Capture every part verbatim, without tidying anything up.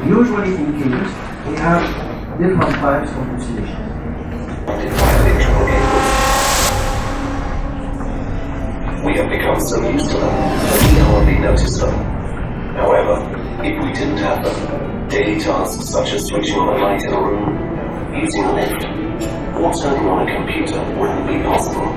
Usually in cables, we have different types of insulation. We have become so used to them that we hardly notice them. However, if we didn't have them, daily tasks such as switching on a light in a room, using a lift, or turning on a computer wouldn't be possible.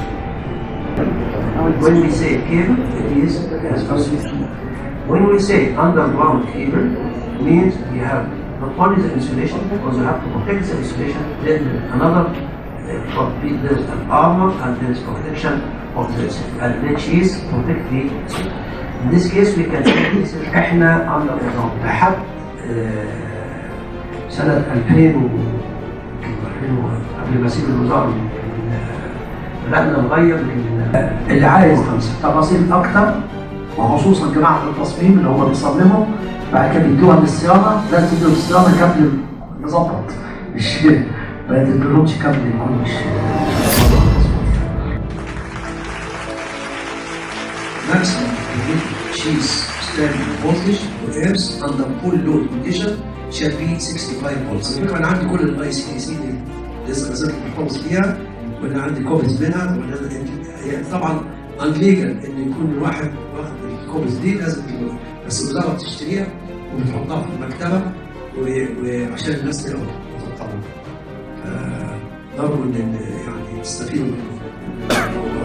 When we say cable, it is as follows. When we say underground cable, it means you have not only the insulation, because you have to protect the insulation, then another, uh, there's an armor and there's protection of the and which is protect the insulation. In this case, we can say this is احنا underground لحد سنة ألفين قبل ما اسيب الوزارة بدأنا نغير اللي عايز تفاصيل أكتر، وخصوصا جماعة التصميم اللي هم بيصمموا بعد كده بيدوها للصيانة، لازم تدوا للصيانة قبل يظبط، مش ما تدولهمش قبل يكون مش maximum she's standing voltage for amps under full load condition shall be sixty-five volts. الفكرة أنا عندي كل الاي سي سي اللي لسه نزلت محافظ فيها، وأنا عندي كوبيز منها، وأنا طبعا انليجل إن يكون الواحد واخد الكوبيز دي لازم تكون، بس الوزارة بتشتريها وبتحطها في المكتبة وعشان الناس تقرا وتطلع. نرجو إن يعني تستفيدوا من الموضوع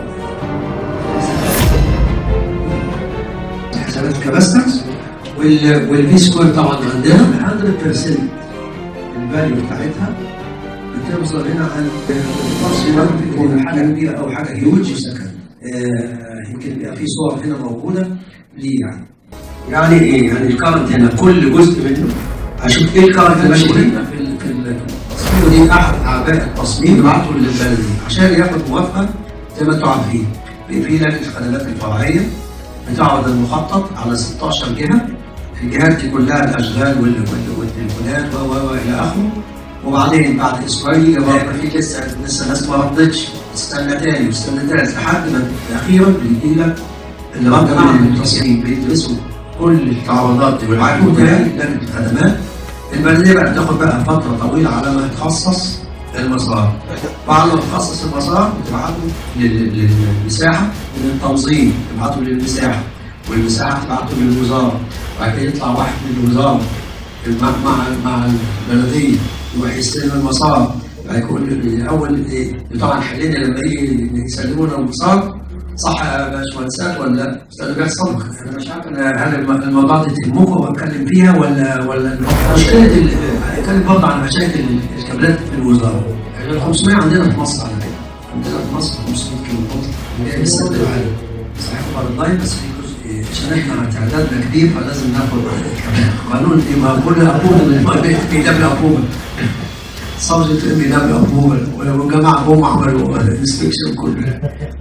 ده. حسابات كاباستنس والفي سكوير طبعا عندنا مية بالمية الفاليو بتاعتها بتوصل هنا عند تقريبا حاجه كبيره او حاجه هيوج سكند. يمكن يبقى في صور هنا موجوده ليه يعني. يعني ايه؟ يعني الكارنت هنا كل جزء منه هشوف ايه الكارنت اللي ماشي هنا في التصميم، ودي احد اعباء التصميم بعته للبلديه عشان ياخد موافقه زي ما انتم عارفين. في لجنه الخدمات الفرعيه بتعرض المخطط على ستاشر جهه، الجهات دي كلها الاشغال والتليفونات و و الى اخره، وبعدين بعد اسبوعين يبقى في لسه لسه ناس ما ردتش، استنى تاني واستنى تالت لحد ما اخيرا بيجي لك اللي رد من التصميم بيدرسوا كل التعرضات دي والعقود تاني لجنه الخدمات. البلديه بقى بتاخد بقى فتره طويله على ما تخصص المسار، بعد ما تخصص المسار بتبعته للمساحه للتنظيم، تبعته للمساحه والمساحه تبعته للوزاره، وبعد كده يطلع واحد من الوزاره مع مع مع البلديه يروح يستلم المسار. هيكون الاول طبعا حلينا لما يجي يسلمونا المسار صح يا باشمهندسات ولا لا؟ اللي بيحصل انا مش عارف انا هل الموضوع ده تهمكم واتكلم فيها ولا ولا مشكله. هتكلم برضه عن مشاكل الكابلات في الوزاره. ال خمسمية عندنا في مصر على فكره، عندنا في مصر خمسمية كيلو فولت لسه بنعمل صحيح بارد بس في جزء عشان احنا تعدادنا كبير فلازم ناخد قانون ايه ما كل ابوبه في دبل ابوبه صبغه ام دبل ابوبه والجماعه هم عملوا الانسبكشن كله.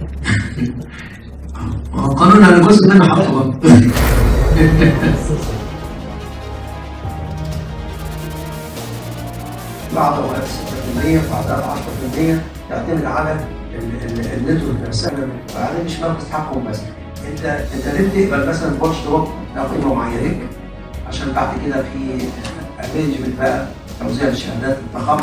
القانون على جزء منه حطه برضه. بعض اوقات ستة بالمية بعضها عشرة بالمية يعتمد على النتورك نفسها، وبعدين مش مركز تحكم بس. انت انت ليه بتقبل مثلا بوتش دروب لا قيمه معينه عشان بعد كده في ارينجمنت بقى توزيع الشهادات التخرج.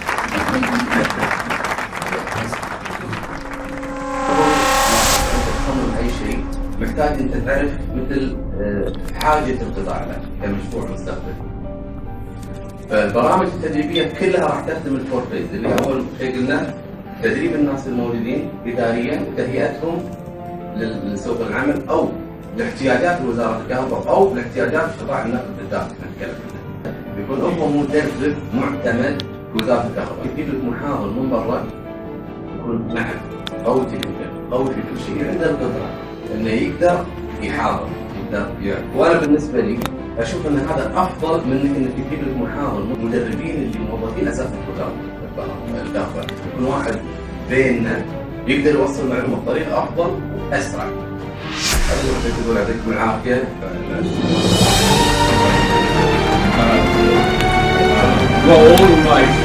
اي شيء محتاج انت تعرف مثل حاجه القطاع له كمشروع مستقبل. فالبرامج التدريبيه كلها راح تخدم الفور فيز اللي اول شيء قلنا تدريب الناس الموجودين اداريا وتهيئتهم لسوق العمل او لاحتياجات وزاره الكهرباء او لاحتياجات قطاع النقل بالذات نتكلم عنه. بيكون هو مدرب معتمد وزاره الكهرباء، يجيب لك محاضر من برا يكون معك قوي تكنيكال قوي في كل شيء، عنده القدره انه يقدر يحاضر يقدر يعني. وانا بالنسبه لي اشوف ان هذا افضل من انك انك تجيب لك محاضر مدربين اللي موظفين اساس الكهرباء الكهرباء، يكون واحد بيننا يقدر يوصل المعلومه بطريقه افضل واسرع. هذا اللي تقول يعطيكم العافيه. Well, all right.